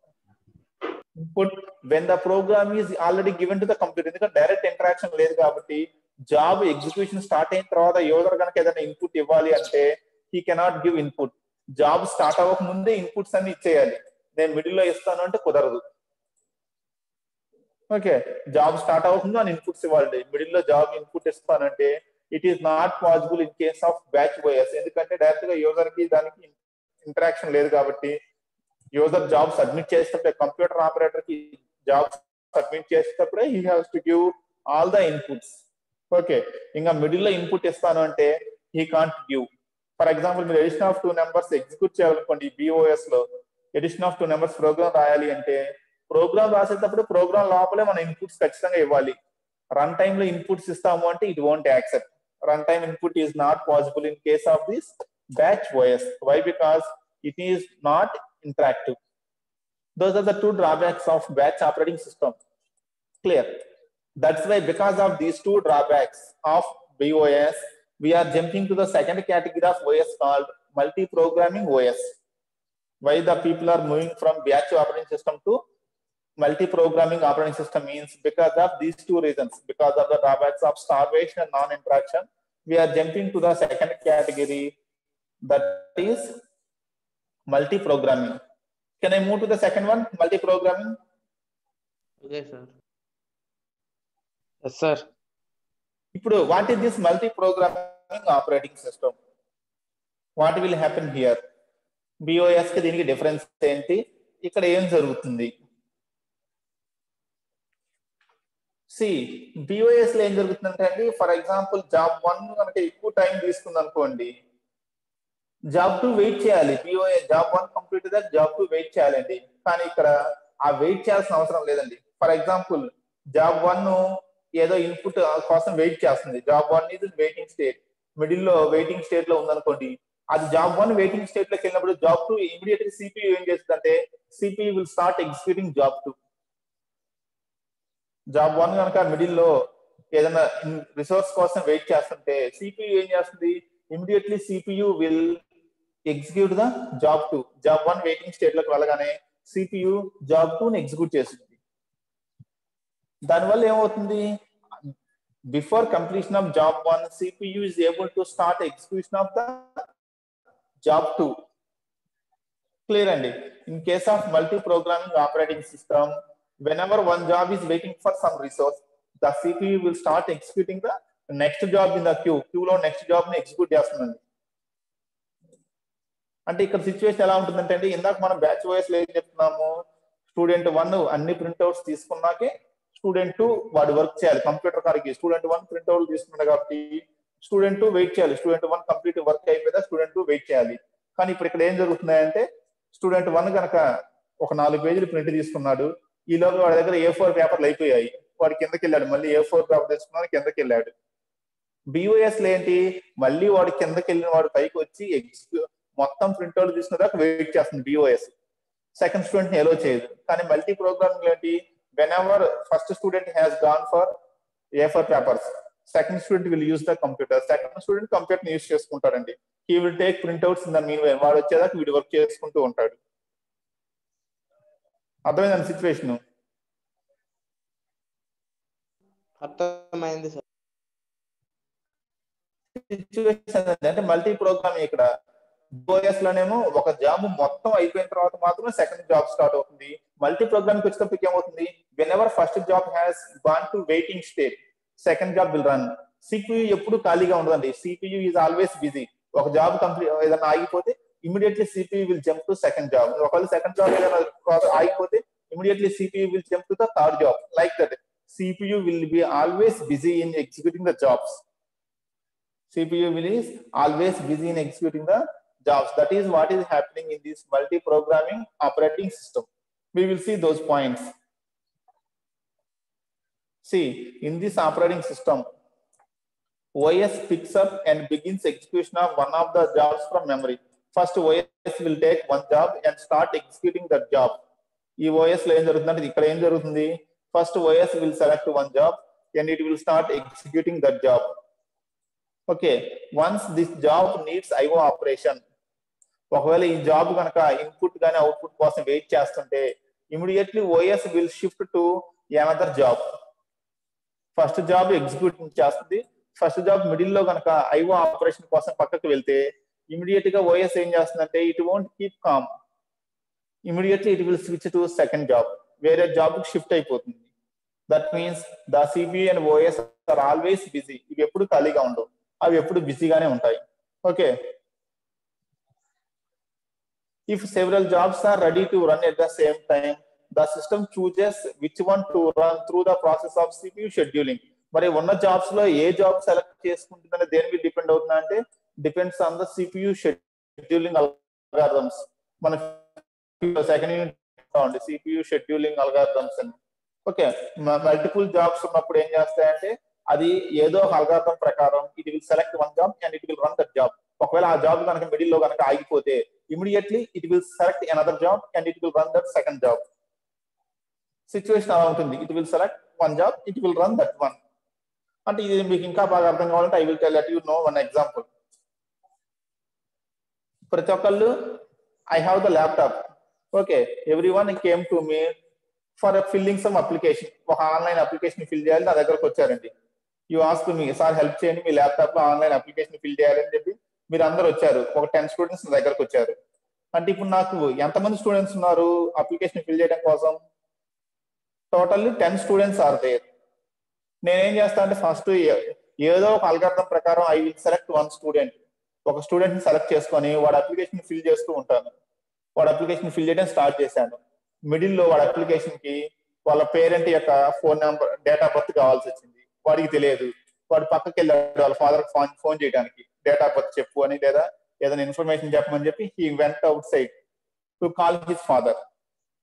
when the program is already given to the computer. ఎందుకంటే డైరెక్ట్ ఇంటరాక్షన్ లేదు కాబట్టి జాబ్ ఎగ్జిక్యూషన్ స్టార్ట్ అయిన తర్వాత యూజర్ కనుక ఏదైనా ఇన్పుట్ ఇవ్వాలి అంటే he cannot give input. Job start అవ్వక ముందే ఇన్పుట్స్ అన్ని ఇచ్చేయాలి. నేను మిడిల్ లో ఇస్తాను అంటే కుదరదు. ఓకే, జాబ్ స్టార్ట్ అవ్వకుండా నేను ఇన్పుట్స్ ఇవ్వాలి. మిడిల్ లో జాబ్ ఇన్పుట్ ఇస్తానంటే it is not possible in case of batch OS. ఎందుకంటే డైరెక్ట్ గా యూజర్ కి దానికి ఇంటరాక్షన్ లేదు కాబట్టి యూజర్ జాబ్ సబ్మిట్ చేసేటప్పుడు కంప్యూటర్ ఆపరేటర్ కి జాబ్ సబ్మిట్ చేసేటప్పుడే he has to give all the inputs. Okay, ఇంకా మిడిల్ లో ఇన్పుట్ ఇస్తాను అంటే he can't give. For example మీరు ఎడిషన్ ఆఫ్ 2 numbers ఎగ్జిక్యూట్ చేయాలనుకోండి, బిఓఎస్ లో ఎడిషన్ ఆఫ్ 2 numbers ప్రోగ్రామ్ రాయాలి అంటే ప్రోగ్రామ్ రాసేటప్పుడు ప్రోగ్రామ్ లోపలే మన ఇన్పుట్స్ ఖచ్చితంగా ఇవ్వాలి. రన్ టైమ్ లో ఇన్పుట్స్ ఇస్తాము అంటే it won't accept. Run time input is not possible in case of this batch OS. Why? Because it is not interactive. Those are the 2 drawbacks of batch operating system. Clear? That's why because of these 2 drawbacks of BOS, we are jumping to the second category of OS called multi-programming OS. Why the people are moving from batch operating system to multi-programming operating system means because of these 2 reasons. Because of the drawbacks of starvation and non-interaction, we are jumping to the second category, that is multi-programming. Can I move to the second one, multi-programming? Okay, sir. Yes, sir. ఇప్పుడు what is this multi-programming operating system? What will happen here? BOS కి దీనికి difference ఏంటి? ఇక్కడ ఏం జరుగుతుంది? See, BOS లో ఏం జరుగుతుందంటే అండి, ఫర్ ఎగ్జాంపుల్ జాబ్ 1 కనుక ఎక్కువ టైం తీసుకుంది అనుకోండి, జాబ్ 2 వెయిట్ చేయాలి. జాబ్ 1 కంప్లీట్ దా జాబ్ 2 వెయిట్ చేయాలండి. కానీ ఇక్కడ ఆ వెయిట్ చేయాల్సిన అవసరం లేదండి. ఫర్ ఎగ్జాంపుల్ జాబ్ 1 ఏదో ఇన్పుట్ కోసం వెయిట్ చేస్తుంది. జాబ్ 1 ఇది వెయిటింగ్ స్టేట్, మిడిల్ లో వెయిటింగ్ స్టేట్ లో ఉందనుకోండి. అది జాబ్ 1 వెయిటింగ్ స్టేట్ లోకి వెళ్ళినప్పుడు జాబ్ 2 ఇమీడియట్ గా సిపియు ఏం చేస్తుందంటే CPU will start executing job 2. Job 1 కనుక మిడిల్ లో ఏదైనా రిసోర్స్ కోసం వెయిట్ చేస్తుంటే సిపియు ఏం చేస్తుంది, immediately CPU will execute the job 2. Job 1 waiting state లోకి వెళ్ళగానే సిపియు జాబ్ 2 ని ఎగ్జిక్యూట్ చేస్తుంది. దానివల్ల ఏమవుతుంది, before completion of job 1 CPU is able to start execution of the job 2. Clear అండి. In case of multi programming operating system, whenever one job is waiting for some resource, the CPU will start executing the next job in the queue. Queue లో next job ని execute చేస్తుందండి. అంటే ఇక్కడ situation ఎలా ఉంటుందంటే అండి, ఇందాక మనం బ్యాచ్ వైస్ లో ఏం చెప్తున్నాము, స్టూడెంట్ 1 అన్ని ప్రింట్అవుట్స్ తీసుకున్నాకే స్టూడెంట్ 2 వాడు వర్క్ చేయాలి కంప్యూటర్ కాడికి. స్టూడెంట్ 1 ప్రింట్అవుట్ తీసుకున్నాడు కాబట్టి స్టూడెంట్ 2 వెయిట్ చేయాలి. స్టూడెంట్ 1 కంప్లీట్ వర్క్ అయిపోయిందా స్టూడెంట్ 2 వెయిట్ చేయాలి. కానీ ఇప్పుడు ఇక్కడ ఏం జరుగుతున్నాయంటే స్టూడెంట్ 1 కనుక ఒక 4 పేజీలు ప్రింట్ తీసుకున్నాడు, ఈ లోపు వాడి దగ్గర A4 పేపర్లు అయిపోయాయి, వాడు కిందకి వెళ్ళాడు, మళ్ళీ A4 పేపర్ తెచ్చుకున్నాడు, కిందకి వెళ్ళాడు. BOS లో ఏంటి, మళ్ళీ వాడు కిందకి వెళ్ళిన వాడు పైకి వచ్చి మొత్తం ప్రింట్అవుట్ తీసుకున్న దాకా వెయిట్ చేస్తుంది BOS. సెకండ్ స్టూడెంట్ ని ఎలో చేయదు. కానీ మల్టీ ప్రోగ్రామింగ్ ఏంటి, whenever first student has gone for A4 papers, second student will use the computer. Second student computer ని యూజ్ చేసుకుంటాడండి. He will take printouts in the meanwhile. వాడు వచ్చేదాకా వీడు work చేసుకుంటూ ఉంటాడు. అర్థమైందండి సిచ్యువేషన్? అర్థమైంది సార్. సిచ్యువేషన్ అంటే మల్టీ ప్రోగ్రామింగ్ ఇక్కడ BOS లోనేమో ఒక జాబ్ మొత్తం అయిపోయిన తర్వాత మాత్రమే సెకండ్ జాబ్ స్టార్ట్ అవుతుంది. మల్టీ ప్రోగ్రామింగ్ వచ్చేటప్పటికి ఏమవుతుంది, whenever first job has gone to waiting state, second job will run. CPU ఎప్పుడు ఖాళీగా ఉండదండి, సిపియు ఈజ్ ఆల్వేస్ బిజీ. ఒక జాబ్ కంప్లీట్ ఏదైనా ఆగిపోతే immediately CPU will jump to second job. ఒకవేళ సెకండ్ జాబ్ ఏదైనా ఆగిపోతే immediately CPU will jump to the third job. Like that CPU will be always busy in executing the jobs. CPU is always busy in executing the jobs. That is what is happening in this multi-programming operating system. We will see those points. See, in this operating system, OS picks up and begins execution of one of the jobs from memory. First, OS will take one job and start executing that job. Ee OS lo em jarugundante ikkada em jarugutundi, first OS will select one job and it will start executing that job. Okay, once this job needs IO operation, ఒకవేళ ఈ job కనుక input గానీ output కోసం wait చేస్తుంటే immediately OS will shift to another job. First job execute చేస్తుంది. First job middle లో కనుక IO operation కోసం పక్కకు వెళ్తే ఇమీడియట్ గా OS ఏం చేస్తుందంటే it won't keep calm, immediately it will switch to second job, వేరే జాబ్ కి షిఫ్ట్ అయిపోతుంది. That means the CPU and OS are always busy. ఇవి ఎప్పుడు ఖాళీగా ఉండవు, అవి ఎప్పుడు బిజీగానే ఉంటాయి. Okay, if several jobs are ready to run at the same time, the system chooses which one to run through the process of CPU scheduling. మరి ఉన్న జాబ్స్ లో ఏ జాబ్ సెలెక్ట్ చేసుకుంటుందని దేని మీద డిపెండ్ అవుతుందా అంటే depends on the CPU scheduling algorithms. మన second unit CPU scheduling algorithms అని. Okay, multiple jobs ఉన్నప్పుడు ఏం చేస్తాయంటే అది ఏదో ఒక అల్గారిథం ప్రకారం it will select one job and it will run that job. ఒకవేళ ఆ జాబ్ కనుక మిడిల్ లో కనుక ఆగిపోతే immediately it will select another job and it will run that second job. Situation అలా ఉంటుంది. It will select one job, it will run that one. అంటే ఇది మీకు ఇంకా బాగా అర్థం కావాలంటే I will tell you no one example. ప్రతి ఒక్కళ్ళు I have the laptop. Okay, everyone came to me for filling some application. ఒక ఆన్లైన్ అప్లికేషన్ ఫిల్ చేయాలి, నా దగ్గరకు వచ్చారండి. You ask me, sir help చేయండి, మీ ల్యాప్టాప్ లో ఆన్లైన్ అప్లికేషన్ ఫిల్ చేయాలని చెప్పి మీరు అందరు వచ్చారు. ఒక 10 స్టూడెంట్స్ నా దగ్గరకు వచ్చారు. అంటే ఇప్పుడు నాకు ఎంతమంది స్టూడెంట్స్ ఉన్నారు అప్లికేషన్ ఫిల్ చేయడం కోసం? Totally 10 students are there. నేనేం చేస్తా అంటే ఫస్ట్ ఏదో ఒక అల్గారిథం ప్రకారం I will select one student. ఒక స్టూడెంట్ ని సెలెక్ట్ చేసుకొని వాడు అప్లికేషన్ ఫిల్ చేస్తూ ఉంటాను. వాడు అప్లికేషన్ ఫిల్ చేయడం స్టార్ట్ చేశాను. మిడిల్ లో వాడి అప్లికేషన్ కి వాళ్ళ పేరెంట్ యొక్క phone number, date of birth కావాల్సి వచ్చింది. వాడికి తెలియదు. వాడు పక్కకి వెళ్ళాడు వాళ్ళ ఫాదర్ ఫోన్ చేయడానికి, డేట్ ఆఫ్ బర్త్ చెప్పు అని లేదా ఏదైనా ఇన్ఫర్మేషన్ చెప్పమని చెప్పి he went outside to call his father.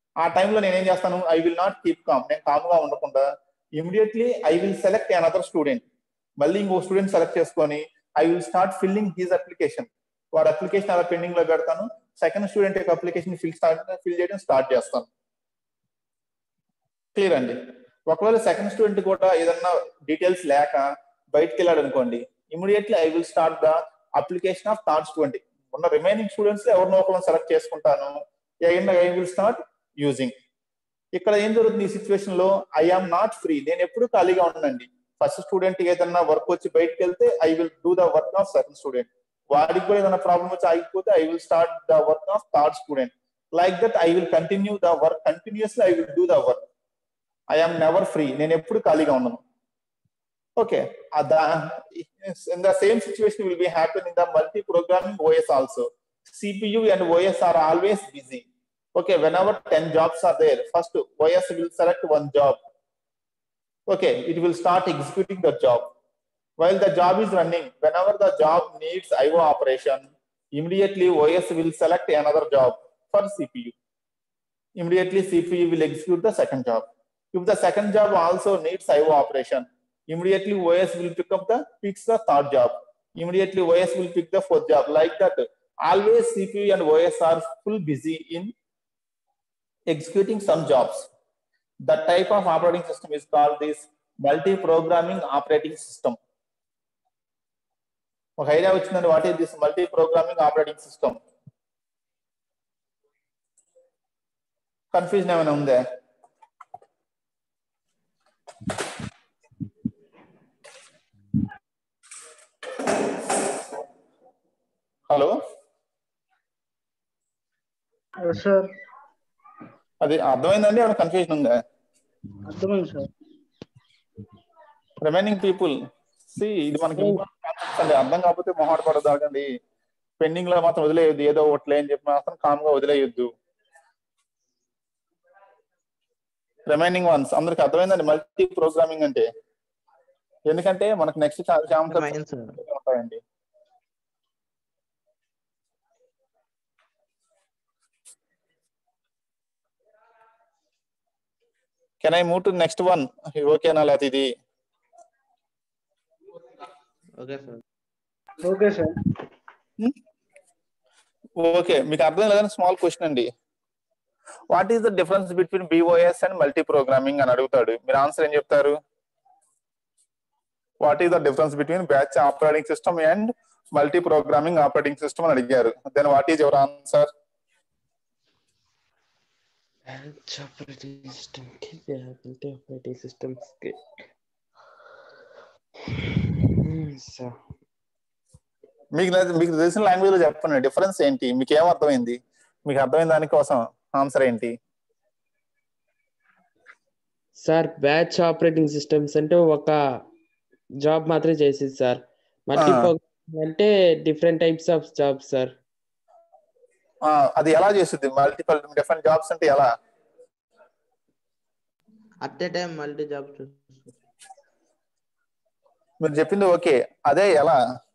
ఆ టైంలో నేనేం చేస్తాను, I will not keep calm, నేను కామ్గా ఉండకుండా immediately I will select another student, మళ్ళీ ఇంకో స్టూడెంట్ సెలెక్ట్ చేసుకొని I will start filling his application. వాడు అప్లికేషన్ అలా పెండింగ్ లో పెడతాను, సెకండ్ స్టూడెంట్ యొక్క అప్లికేషన్ ఫిల్ చేయడం స్టార్ట్ చేస్తాను. క్లియర్ అండి. ఒకవేళ సెకండ్ స్టూడెంట్ కూడా ఏదన్నా డీటెయిల్స్ లేక బయటకు వెళ్ళాడు అనుకోండి, immediately I will start the application of third student. ఉన్న రిమైనింగ్ స్టూడెంట్స్ ఎవరినో ఒకరిని సెలెక్ట్ చేసుకుంటాను, ఐ విల్ స్టార్ట్ యూజింగ్. ఇక్కడ ఏం జరుగుతుంది ఈ సిచ్యువేషన్ లో, ఐ ఆమ్ నాట్ ఫ్రీ, నేను ఎప్పుడు ఖాళీగా ఉన్నానండి. ఫస్ట్ స్టూడెంట్ ఏదన్నా వర్క్ వచ్చి బయటకు వెళ్తే I will do the work of second student. వాడికి కూడా ఏదైనా ప్రాబ్లం వచ్చి ఆగిపోతే I will start the work of third student. Like that I will continue the work, continuously I will do the work. I am never free, నేను ఎప్పుడు ఖాళీగా ఉన్నాను. Okay, in the same situation will be happen in the multi-programming OS also. CPU and OS are always busy. Okay, whenever 10 jobs are there, first OS will select one job. Okay, it will start executing the job. While the job is running, whenever the job needs IO operation, immediately OS will select another job for CPU. Immediately CPU will execute the second job. If the second job also needs IO operation, immediately OS will picks the third job. Immediately OS will pick the fourth job. Like that, always CPU and OS are full busy in executing some jobs. That type of operating system is called this multi-programming operating system. Okay, idea vachindandi, what is this multi-programming operating system? Confusion ఏమైనా ఉందా? Hello sir, అది అర్థమైందండి, ఏమైనా confusion ఉందా? అర్థమైంది sir. Remaining people ఇది మనకి అండి, అర్థం కాకపోతే మొహాట పడదాకండి. పెండింగ్ లో మాత్రం వదిలేయొద్దు, ఏదో ఒకటి అని చెప్పి మాత్రం కామ్ గా వదిలేయొద్దు. రిమైనింగ్ వన్స్ అందరికి అర్థమైందండి మల్టీ ప్రోగ్రామింగ్ అంటే. ఎందుకంటే మనకు నెక్స్ట్ ఉంటాయండి. Can I move to the next one? Okay na లేకపోతే ఇది? Okay sir. ఓకే, మీకు అర్థం లేదని స్మాల్ క్వశ్చన్ అండి. What is the difference between BOS and multi programming అని అడుగుతాడు, మీరు ఆన్సర్ ఏం చెప్తారు? What is the difference between batch operating system and multi programming operating system అని అడిగారు. Then what is your answer? Batch operating system के multi operating systems के మీకు తెలిసిన లాంగ్వేజ్ లో చెప్పండి, డిఫరెన్స్ ఏంటి, మీకు ఏం అర్థమైంది, మీకు అర్థమైన దానికోసం ఆన్సర్ ఏంటి? సార్ బ్యాచ్ ఆపరేటింగ్ సిస్టమ్స్ అంటే ఒక జాబ్ మాత్రమే చేసేది సార్. మల్టీ ప్రోగ్రామింగ్ అంటే different types of jobs sir. అది ఎలా చేస్తుంది? మల్టిపుల్ డిఫరెంట్ జాబ్స్ అంటే ఎలా? At a time multi jobs. మీరు చెప్పింది ఓకే, అదే ఎలా?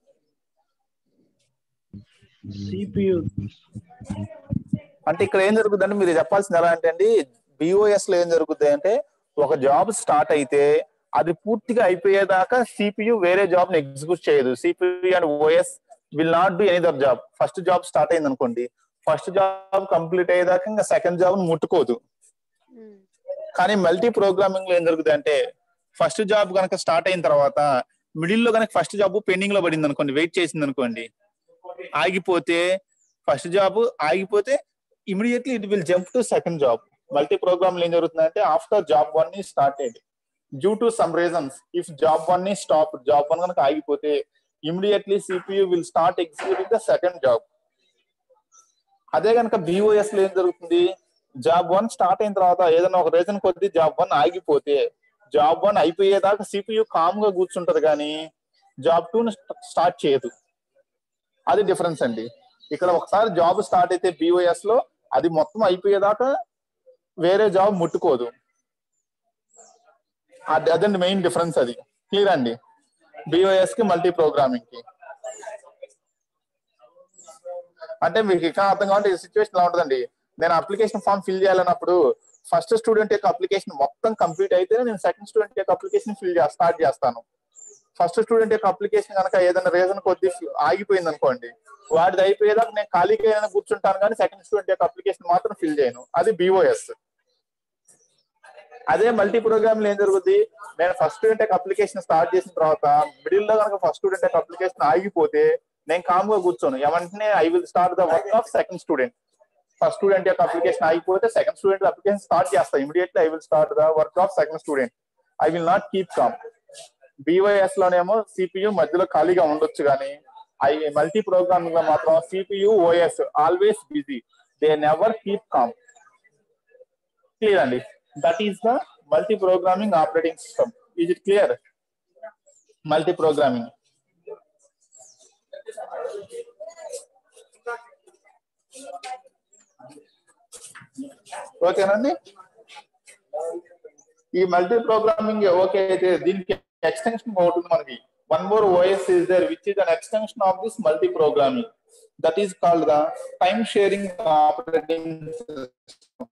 CPU అంటే ఇక్కడ ఏం జరుగుతుంది అంటే, మీరు చెప్పాల్సింది ఎలా అంటే అండి, BOS లో ఏం జరుగుతుంది అంటే, ఒక జాబ్ స్టార్ట్ అయితే అది పూర్తిగా అయిపోయేదాకా CPU వేరే జాబ్ ని ఎగ్జిక్యూట్ చేయదు. CPU and OS will not do any other job. First job start అయింది అనుకోండి, ఫస్ట్ జాబ్ కంప్లీట్ అయ్యేదాకా ఇంకా సెకండ్ జాబ్ ముట్టుకోదు. కానీ మల్టీ ప్రోగ్రామింగ్ లో ఏం జరుగుతుంది అంటే, ఫస్ట్ జాబ్ కనుక స్టార్ట్ అయిన తర్వాత మిడిల్ లో కనుక ఫస్ట్ జాబ్ పెండింగ్ లో పడింది అనుకోండి, వెయిట్ చేసింది అనుకోండి, ఆగిపోతే ఫస్ట్ జాబ్ ఆగిపోతే immediately it will jump to second job. Multi program లో ఏం జరుగుతుందంటే, after job 1 is started, due to some reasons, if job 1 is stopped, job 1 కనుక ఆగిపోతే ఇమీడియట్లీ CPU will start executing the second job. అదే కనుక BOS లో ఏం జరుగుతుంది, జాబ్ 1 స్టార్ట్ అయిన తర్వాత ఏదైనా ఒక రీజన్ కొద్ది జాబ్ 1 ఆగిపోతే జాబ్ 1 అయిపోయేదాకా CPU కామ్ గా కూర్చుంటది కానీ జాబ్ 2 స్టార్ట్ చేయదు. అది డిఫరెన్స్ అండి. ఇక్కడ ఒకసారి జాబ్ స్టార్ట్ అయితే BOS లో అది మొత్తం అయిపోయేదాకా వేరే జాబ్ ముట్టుకోదు. అదండి మెయిన్ డిఫరెన్స్. అది క్లియర్ అండి BOS కి మల్టీ ప్రోగ్రామింగ్ కి. అంటే మీకు ఇంకా అర్థం కావాలంటే ఈ సిచ్యువేషన్ ఎలా ఉంటుందండి, నేను అప్లికేషన్ ఫామ్ ఫిల్ చేయాలన్నప్పుడు ఫస్ట్ స్టూడెంట్ యొక్క అప్లికేషన్ మొత్తం కంప్లీట్ అయితే నేను సెకండ్ స్టూడెంట్ యొక్క అప్లికేషన్ స్టార్ట్ చేస్తాను. ఫస్ట్ స్టూడెంట్ యొక్క అప్లికేషన్ కనుక ఏదైనా రీజన్ కొద్ది ఆగిపోయింది అనుకోండి, వాడిది అయిపోయేదాకా నేను ఖాళీగా ఏదైనా కూర్చుంటాను, కానీ సెకండ్ స్టూడెంట్ యొక్క అప్లికేషన్ మాత్రం ఫిల్ చేయను. అది BOS. అదే మల్టీ ప్రోగ్రామ్ లో ఏం జరుగుతుంది, నేను ఫస్ట్ స్టూడెంట్ యొక్క అప్లికేషన్ స్టార్ట్ చేసిన తర్వాత మిడిల్ లో కనుక ఫస్ట్ స్టూడెంట్ యొక్క అప్లికేషన్ ఆగిపోతే నేను కామ్గా కూర్చోను, వెంటనే I will start the work of second student. First student యొక్క అప్లికేషన్ ఆగిపోతే సెకండ్ స్టూడెంట్ అప్లికేషన్ స్టార్ట్ చేస్తా. Immediately I will start the work of second student. I will not keep calm. BOS లోనేమో CPU మధ్యలో ఖాళీగా ఉండొచ్చు, కానీ multi programming లో మాత్రం CPU, OS always busy. They never keep calm. Clear అండి? That is the multi programming operating system. Is it clear? Multi programming. ఓకేనండి? ఈ మల్టీ ప్రోగ్రామింగ్ ఓకే అయితే దీనికి ఎక్స్టెన్షన్ అవుతుంది మనకి. One more OS is there which is an extension of this multi programming, that is called the time sharing operating system.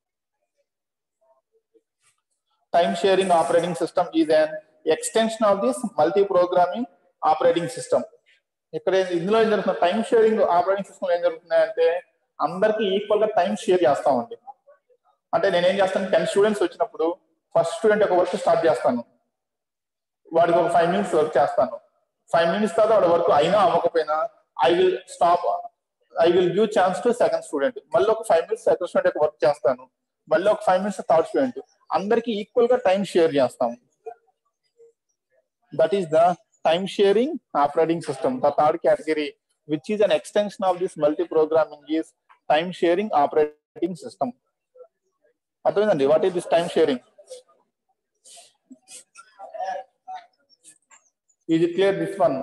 Time sharing operating system is an extension of this multi programming operating system. ఇక్కడ ఇందులో ఏం జరుగుతుంది, time sharing operating system ఏం జరుగుతున్నాయంటే అందరికి equal గా time share చేస్తామండి. అంటే నేనేం చేస్తాను, 10 స్టూడెంట్స్ వచ్చినప్పుడు ఫస్ట్ స్టూడెంట్ ఒక వర్క్ స్టార్ట్ చేస్తాను, వాడికి ఒక 5 minutes వర్క్ చేస్తాను. 5 minutes తర్వాత వాడి వర్క్ అయినా అవ్వకపోయినా I will give chance to second student. మళ్ళీ ఒక 5 minutes సెకండ్ స్టూడెంట్ యొక్క వర్క్ చేస్తాను, మళ్ళీ ఒక 5 minutes థర్డ్ స్టూడెంట్. అందరికి ఈక్వల్ గా టైం షేర్ చేస్తాం. That is the time sharing operating system. The third category which is an extension of this multi programming is time sharing operating system. అర్థమైందండి? What is this time sharing? Is it clear this one?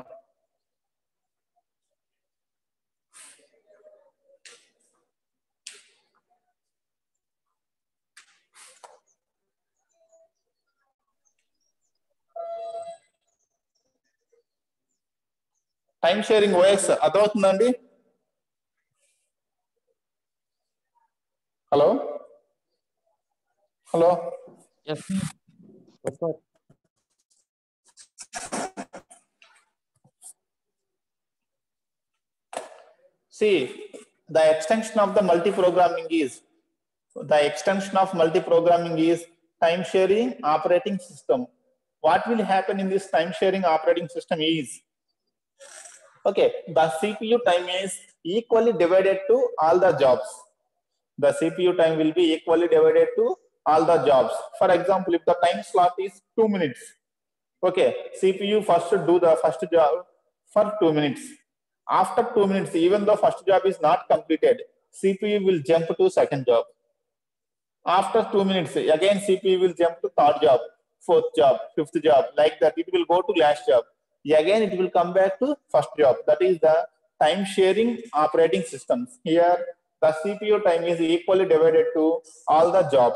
Time sharing OS అర్థమవుతుందండి? Hello hello See, the extension of the multi-programming is time sharing operating system. What will happen in this time sharing operating system is, okay, the CPU time is equally divided to all the jobs. The CPU time will be equally divided to all the jobs. For example, if the time slot is 2 minutes, okay, CPU first do the first job for 2 minutes. After 2 minutes, even though first job is not completed, CPU will jump to second job. After 2 minutes, again CPU will jump to third job, fourth job, fifth job, like that. It will go to last job. Again, it will come back to first job. That is the time sharing operating systems. Here, the CPU time is equally divided to all the jobs.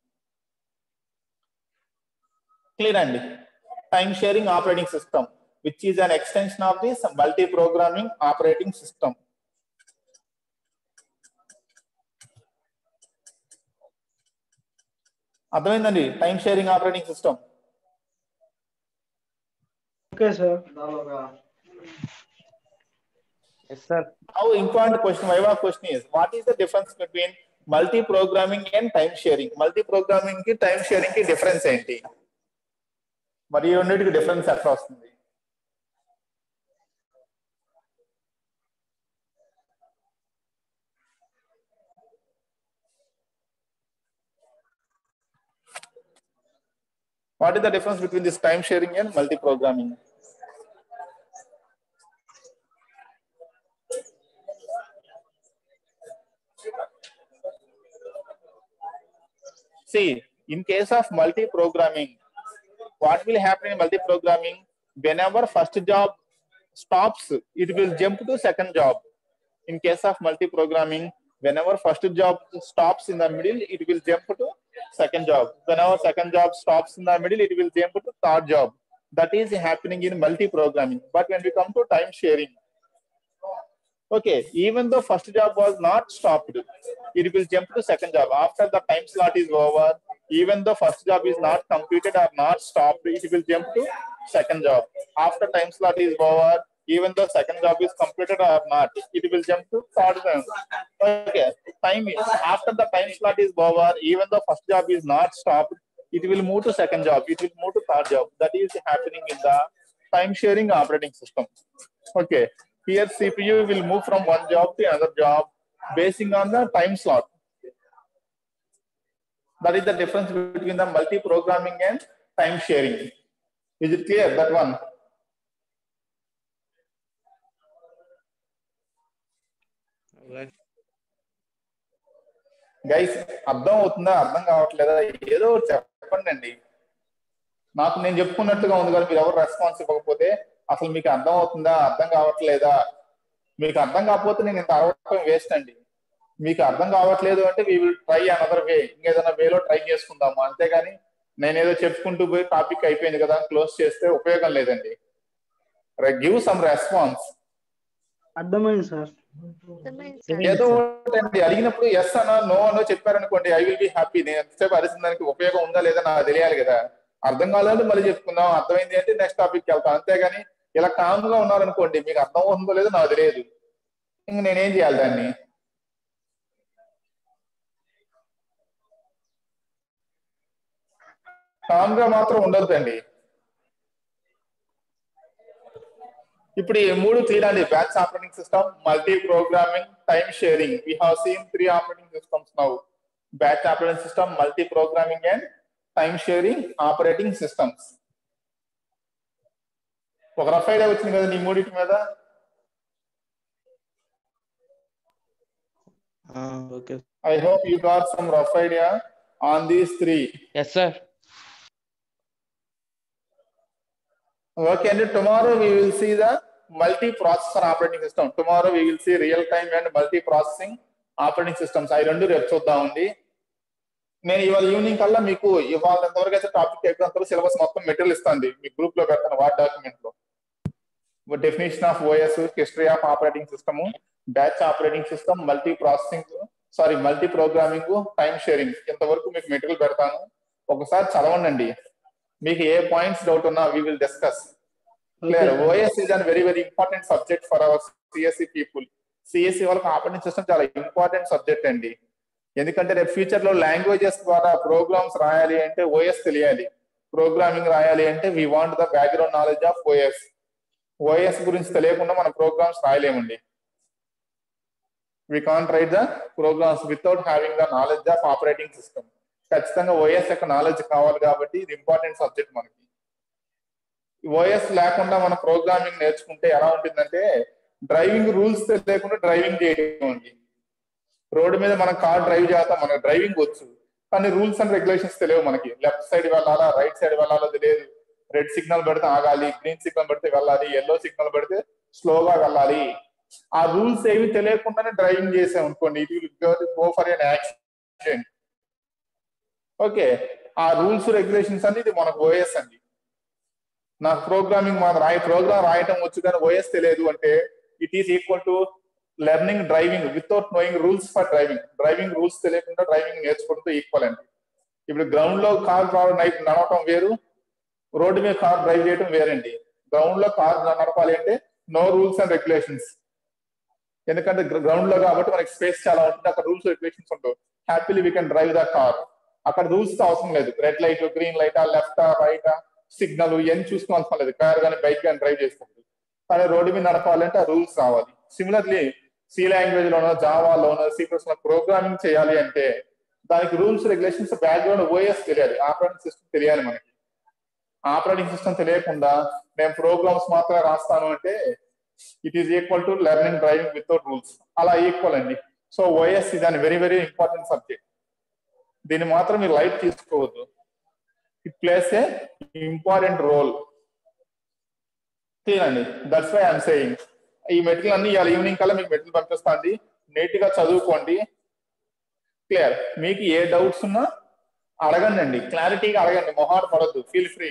Clear అండి? Time sharing operating system, which is an extension of this multi-programming operating system. అర్థమైందండి? Time sharing operating system. Okay, sir. Yes, sir. Now, important question, Viva question is, what is the difference between multi-programming and time sharing? Multi-programming ki time sharing ki difference ఏంటి? మరి ఈ రెండింటికి difference ఎట్లా వస్తుంది? What is the difference between this time sharing and multi-programming? See, in case of multi-programming, what will happen in multi-programming? Whenever first job stops, it will jump to second job. In case of multi-programming, whenever first job stops in the middle, it will jump to second job. Whenever second job stops in the middle, it will jump to third job. That is happening in multi-programming. But when we come to time sharing, Okay, even though first job was not stopped, it will jump to second job. After the time slot is over, even though first job is not completed or not stopped, it will jump to second job. After time slot is over, even though second job is completed or not, it will jump to third job. Okay, after the time slot is over, even though first job is not stopped, it will move to second job. It will move to third job. That is happening in the time sharing operating system. Okay, here CPU will move from one job to another job basing on the time slot. That is the difference between the multi-programming and time sharing. Is it clear, that one? Guys అర్థం అవుతుందా, అర్థం కావట్లేదా? ఏదో చెప్పండి అండి. నాకు నేను చెప్పుకున్నట్టుగా ఉంది కదా, మీరు ఎవరు రెస్పాన్స్ ఇవ్వకపోతే అసలు మీకు అర్థం అవుతుందా, అర్థం కావట్లేదా? మీకు అర్థం కాకపోతే నేను ఇంత అరవటం వేస్ట్ అండి. మీకు అర్థం కావట్లేదు అంటే we will try another way, ఇంకేదైనా వేలో ట్రై చేసుకుందాము. అంతేగాని నేనేదో చెప్పుకుంటూ పోయి టాపిక్ అయిపోయింది కదా క్లోజ్ చేస్తే ఉపయోగం లేదండి. Give some response. అర్థమైంది సార్. ఏదో ఒకటి అడిగినప్పుడు ఎస్ అనో నో అనో చెప్పారనుకోండి, ఐ విల్ బి హ్యాపీ. నేను ఎంతసేపు అరిసిన దానికి ఉపయోగం ఉందా లేదా నాకు తెలియాలి కదా. అర్థం కాలేదు మళ్ళీ చెప్పుకుందాం, అర్థమైంది అంటే నెక్స్ట్ టాపిక్ వెళ్తాం. అంతేగాని ఇలా కామ్ గా ఉన్నారనుకోండి, మీకు అర్థం అవుతుందో లేదో నాకు తెలియదు, ఇంక నేనేం చేయాలి దాన్ని? కామ్ గా మాత్రం ఉండొద్దండి. ఇప్పుడు ఈ మూడు క్లియర్ అండి. Batch operating system, multi programming, time sharing. We have seen 3 operating systems now. Batch operating system, multi programming and time sharing operating systems. ఒక రఫ్ ఐడియా వచ్చింది కదా నీ మూడింటి మీద? I hope you got some rough idea on these 3. Yes sir. Okay, and tomorrow we will see the multi-processor operating system. Tomorrow we will see real-time and multi-processing operating systems. I రెండు రేపు చూద్దామండి. నేను ఇవాళ evening కల్లా మీకు ఇవాళ ఎంతవరకు అయితే టాపిక్ అయిపోయినంత సిలబస్ మొత్తం మెటీరియల్ ఇస్తాను, మీ గ్రూప్ లో పెడతాను వార్డ్ డాక్యుమెంట్ లో. Definition of OS, history of operating system, batch operating system, multi programming, time sharing, ఇంతవరకు మీకు మెటీరియల్ పెడతాను. ఒకసారి చదవండి. మీకు ఏ పాయింట్స్ డౌట్ ఉన్నా we will discuss. Clear? OS is a very very important subject for our CSE people. CSE వాళ్ళకి operating system చాలా ఇంపార్టెంట్ సబ్జెక్ట్ అండి. ఎందుకంటే రేపు ఫ్యూచర్ లో లాంగ్వేజెస్ ద్వారా ప్రోగ్రామ్స్ రాయాలి అంటే ఓఎస్ తెలియాలి. ప్రోగ్రామింగ్ రాయాలి అంటే we want the background knowledge of OS. OS గురించి తెలియకుండా మనం ప్రోగ్రామ్స్ రాయలేమండి. We can't write the programs without having the knowledge of operating system. ఖచ్చితంగా ఓఎస్ యొక్క నాలెడ్జ్ కావాలి కాబట్టి ఇది ఇంపార్టెంట్ సబ్జెక్ట్ మనకి. ఓఎస్ లేకుండా మన ప్రోగ్రామింగ్ నేర్చుకుంటే ఎలా ఉంటుందంటే డ్రైవింగ్ రూల్స్ లేకుండా డ్రైవింగ్ చేయడం అండి. రోడ్డు మీద మనం కార్ డ్రైవ్ చేస్తాం, మనకు డ్రైవింగ్ వచ్చు, కానీ రూల్స్ అండ్ రెగ్యులేషన్స్ తెలియవు మనకి. లెఫ్ట్ సైడ్ వెళ్ళాలా, రైట్ సైడ్ వెళ్ళాలో తెలియదు. రెడ్ సిగ్నల్ పెడితే ఆగాలి, గ్రీన్ సిగ్నల్ పెడితే వెళ్ళాలి, ఎల్లో సిగ్నల్ పెడితే స్లోగా వెళ్ళాలి. ఆ రూల్స్ ఏవి తెలియకుండానే డ్రైవింగ్ చేసాం అనుకోండి, it will go for an accident. Okay, ఆ రూల్స్ రెగ్యులేషన్స్ అనేది మనకు ఓఎస్ అండి. నాకు ప్రోగ్రామింగ్ ప్రోగ్రామ్ రాయటం వచ్చు కానీ ఓఎస్ తెలియదు అంటే it is equal to learning driving without knowing rules for driving. Driving rules తెలియకుండా డ్రైవింగ్ నేర్చుకుంటూ ఈక్వల్ అండి. ఇప్పుడు గ్రౌండ్ లో కార్ నడవటం వేరు, రోడ్డు మీద కార్ డ్రైవ్ చేయడం వేరండి. గ్రౌండ్ లో కార్ నడపాలి అంటే నో రూల్స్ అండ్ రెగ్యులేషన్స్. ఎందుకంటే గ్రౌండ్ లో కాబట్టి మనకి స్పేస్ చాలా ఉంటుంది, అక్కడ రూల్స్ రెగ్యులేషన్స్ ఉండవు. Happily we can drive the car. అక్కడ రూల్స్ అవసరం లేదు. రెడ్ లైట్, గ్రీన్ లైటా, లెఫ్టా, రైటా, సిగ్నల్ ఇవన్నీ చూసుకోవాల్సిన లేదు. కార్ కానీ బైక్ కానీ డ్రైవ్ చేసుకుంటుంది. కానీ రోడ్డు మీద నడపాలంటే ఆ రూల్స్ రావాలి. సిమిలర్లీ సి లాంగ్వేజ్ లోనో, జావాలోనో, C++ ప్రోగ్రామింగ్ చేయాలి అంటే దానికి రూల్స్ రెగ్యులేషన్స్ బ్యాక్గ్రౌండ్ ఓఎస్ తెలియాలి, ఆపరేటింగ్ సిస్టమ్ తెలియాలి మనకి. ఆపరేటింగ్ సిస్టమ్ తెలియకుండా నేను ప్రోగ్రామ్స్ మాత్రమే రాస్తాను అంటే it is equal to learning driving without rules. అలా ఈక్వల్ అండి. సో ఓఎస్ ఇది అని వెరీ వెరీ ఇంపార్టెంట్ సబ్జెక్ట్. దీన్ని మాత్రం మీరు లైట్ తీసుకోవద్దు. It plays a important role. తీనండి. దట్స్ వై ఐఎమ్ సేయింగ్ ఈ మెటీరియల్ అన్ని ఇవాళ ఈవినింగ్ కల్లా మీకు మెటీరియల్ పంపిస్తాండి. నీట్ గా చదువుకోండి. క్లియర్? మీకు ఏ డౌట్స్ ఉన్నా అడగండి, క్లారిటీగా అడగండి, మొహాట పడద్దు, ఫీల్ ఫ్రీ.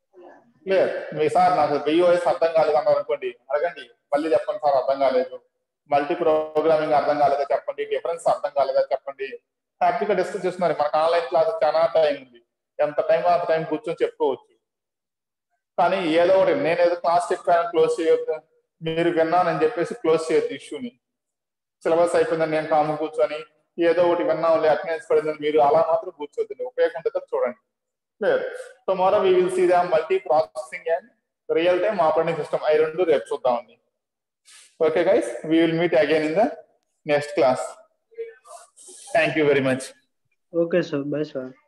క్లియర్? మీ సార్ నాకు బిఓఎస్ అర్థం కాలేదు అన్నారు అనుకోండి, అడగండి, మళ్ళీ చెప్పండి సార్ అర్థం కాలేదు. మల్టీ ప్రోగ్రామింగ్ అర్థం కాలేదా చెప్పండి, డిఫరెన్స్ అర్థం కాలేదా చెప్పండి, హ్యాపీగా డిస్కస్ చేస్తున్నారు. మనకు ఆన్లైన్ క్లాస్ చాలా టైం ఉంది, ఎంత టైం అంత టైం కూర్చొని చెప్పుకోవచ్చు. కానీ ఏదో ఒకటి నేను ఏదో క్లాస్ చెప్పాను క్లోజ్ చేయొద్దు, మీరు విన్నానని చెప్పేసి క్లోజ్ చేయొద్దు ఇష్యూని. సిలబస్ అయిపోయిందని నేను కాము కూర్చొని ఏదో ఒకటి విన్నాం అటెండెన్స్ పడిందని మీరు అలా మాత్రం కూర్చోద్దండి. ఉపయోగం ఉంటుందో చూడండి. Clear. Tomorrow we will see the multi processing and real time operating system. అవి రెండు రేపు చూద్దామండి. Okay guys, we will meet again in the next class. Thank you very much. Okay, sir. Bye, sir.